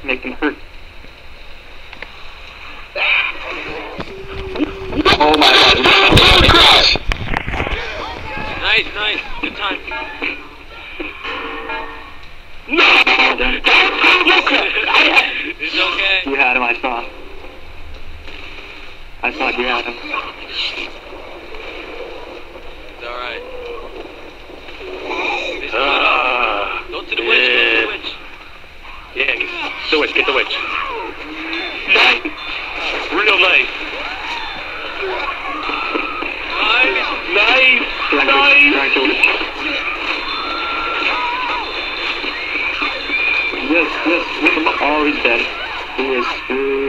Make him hurt. Oh my god. Oh, crash! Nice, nice. Good time. No! It's okay. You had him, I saw. I thought you had him. It's alright. Go to the witch, go to the witch. Yeah, get the witch, get the witch. Nice! Real nice. Nice! Nice! Yes, yes, whip him up. Oh, he's dead. He is screwed.